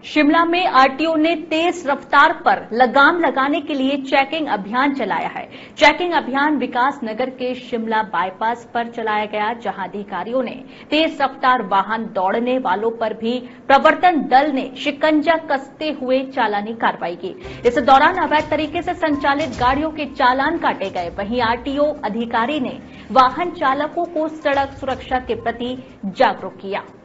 शिमला में आरटीओ ने तेज रफ्तार पर लगाम लगाने के लिए चेकिंग अभियान चलाया है। चेकिंग अभियान विकास नगर के शिमला बाईपास पर चलाया गया, जहां अधिकारियों ने तेज रफ्तार वाहन दौड़ने वालों पर भी प्रवर्तन दल ने शिकंजा कसते हुए चालानी कार्रवाई की। इस दौरान अवैध तरीके से संचालित गाड़ियों के चालान काटे गए। वहीं आरटीओ अधिकारी ने वाहन चालकों को सड़क सुरक्षा के प्रति जागरूक किया।